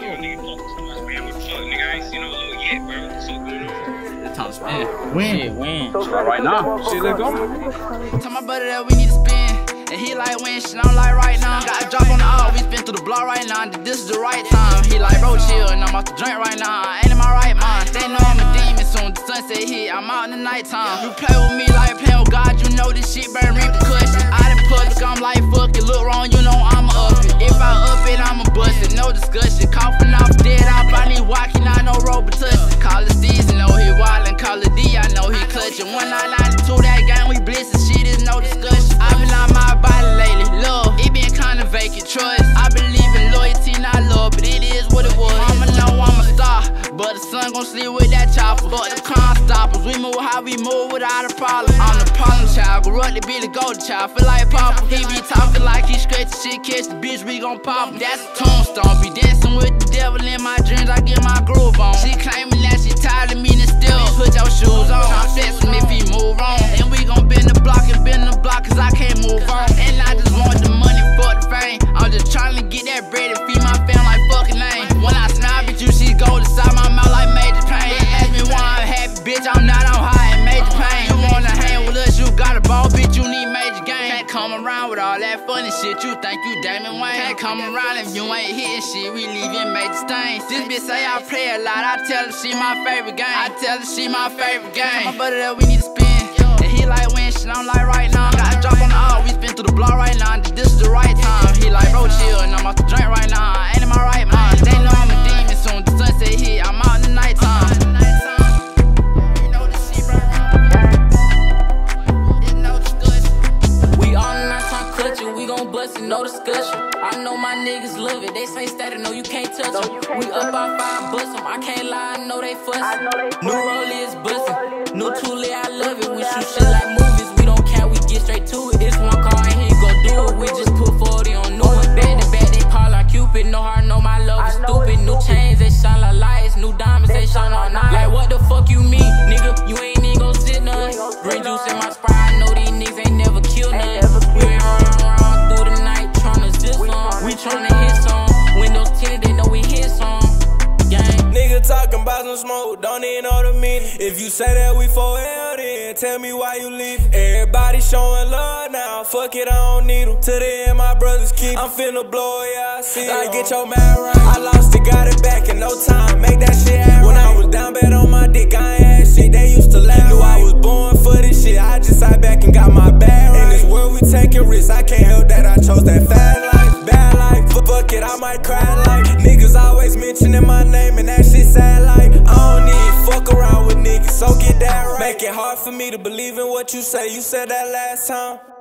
Nigga, I ain't seen no little yet, bro. So good. It's time to spin. Win. Right now. Shit, let go. Tell my brother that we need to spin. And he like when shit, I'm like right now. Got a drop on the all, we spin through the block right now. This is the right time. He like bro chill, and I'm about to drink right now. I ain't in my right mind. They know I'm a demon soon. The sunset hit, I'm out in the nighttime. You play with me like playing with God, you know this shit burn repercussions. I done public, I'm like fuck it. Look wrong, you know I'ma up it. If I up it, I'ma bust it. No discussion. Coughing off dead out, I need walking, I know rope touching. Call it season, know he wildin'. Call it D, I know he clutching. 1992, that game we blitzin'. Shit is no discussion. I been on my body lately, love. It been kinda vacant, trust. I believe in loyalty, not love, but it is what it was. I'ma know I'm a star, but the sun gon' sleep with that chopper. But the crime stoppers, we move how we move without a problem. I'm the problem child, grew up to be the golden child. Feel like Papa, he be talking like he scratchin' shit, catch the bitch, we gon' pop him. That's a tombstone, be dancing with the devil in my dreams, I get my groove on. She claiming that she tired of me and still put your shoes on. I'm fixin' if he move wrong, and we gon' bend the block and bend the block, cause I can't move on. And I just want the money for the fame. I'm just tryna get that bread and feed my family like fucking name. When I smile, bitch, you see gold inside my mouth like major pain. Ask me why I'm happy, bitch, I'm not on high and major pain. You wanna hang with us, you got a ball, bitch, you need major game. Can't come around with all that funny shit, you think you Damon Wayne. Can't come around if you ain't hitting shit, we leaving major stains. This bitch say I play a lot, I tell her she my favorite game. I tell her she my favorite game. My brother that we need to spin, and he like when shit, I'm like right now. Got a drop on the all, we spin through the block right now. This is the right time. He like bro chill, and I'm about to drink right now. I ain't in my right mind. They know I'm a demon soon. The sunset hit, I'm out in the nighttime. We all in nighttime clutching, we gon' bust it, no discussion. I know my niggas love it, they say static, no you can't touch them. We up by 5, bust them, I can't lie, I know they fussin'. New rollie is bustin', new Thule, I love it. We shoot shit like movies, we don't care, we get straight to it. It's one car and he gon' do it, we just put 40 on new one. Back to back, they call like Cupid, no heart, no my love is stupid. New chains, they shine like lights, new diamonds, they shine all night. Like what the fuck you mean, nigga, you ain't even gon' sit none. Green juice in my Sprite, I know these niggas ain't never killed none. We been running around through the night, tryna zip some. We tryna hit some, windows tinted, they know we hit some. Nigga talking about some smoke, don't even know the meaning. If you say that we for hell, then tell me why you leaving. Everybody showing love now, fuck it, I don't need them. To the end, my brothers keep, I'm finna blow, yeah, I see I get your man right, I lost it, got it back in no time, make that shit happen. When I was down bad on my dick, I ain't had shit, they used to laugh. Knew I was born for this shit, I just sat back and got my bag right. In this world we taking risks, I can't help that I chose that fat life, bad life. Fuck it, I might cry like niggas always mentioning my name and that shit sad like I don't even fuck around with niggas, so get that right. Make it hard for me to believe in what you say, you said that last time.